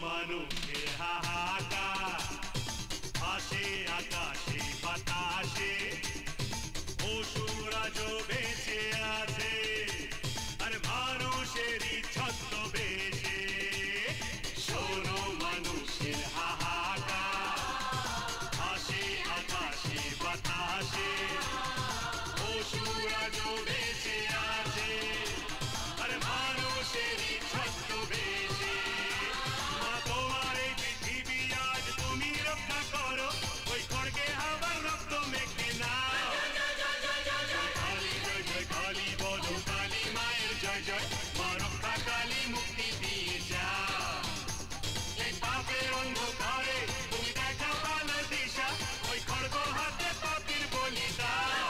মানুষের হাহাকার ভাসে আকাশে বাতাসে অসুরা जो বেঁচে আছে আর মানুষেরই ছদ্মবেশে শোনো মানুষের হাহাকার ভাসে আকাশে বাতাসে অসুরা जो বেঁচে আছে আর মানুষেরই ছদ্মবেশে মা তোমার এই পৃথিবী আজ তুমি রক্ষা করো ওই খড়গে আবার রক্ত মেখে নাও কালী বলো কালী মায়ের জয় জয় মা রক্ষা কালী মুক্তি দিয়ে যাও এই পাপের অন্ধকারে তুমি দেখাও আলো দিশা ওই খড়গ হাতে পাপীর বলি দাও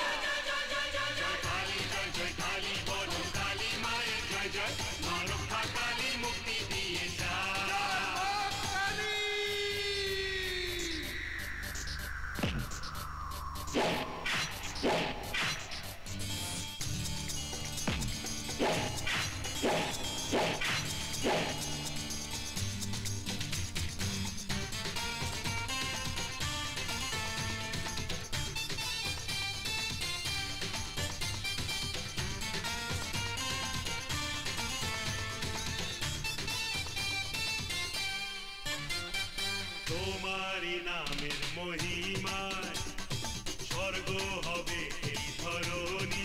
জয় কালী বলো কালী মায়ের জয় জয় মা রক্ষা কালী মুক্তি দিয়ে যাও তোমারি নামের মহিমায় স্বর্গ হবে এই ধরণী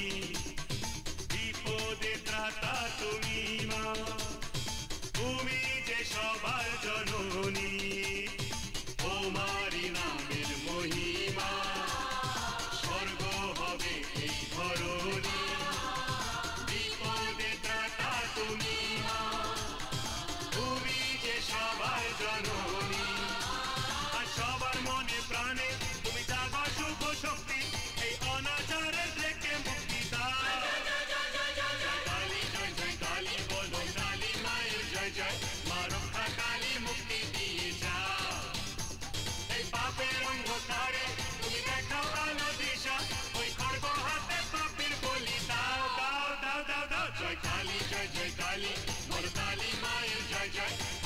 বিপদে ত্রাতা তুমি মা তুমি যে সবার জননী তোমারি নামের মহিমা স্বর্গ হবে এই ধরণী বিপদে ত্রাতা তুমি মা তুমি যে সবার জননী সবার মনে প্রাণে তুমি জাগো শুভ শক্তি এই অনাচারের থেকে মুক্তি দাও কালী জয় কালী বলো কালী মায়ের জয় জয় মা রক্ষা কালী মুক্তি দিয়ে যাও এই পাপের অন্ধকারে তুমি দেখাও আলো দিশা ওই খড়গ হাতে পাপীর বলি দাও দাও দাও দাও দাও জয় কালী বলো কালী মায়ের জয় জয়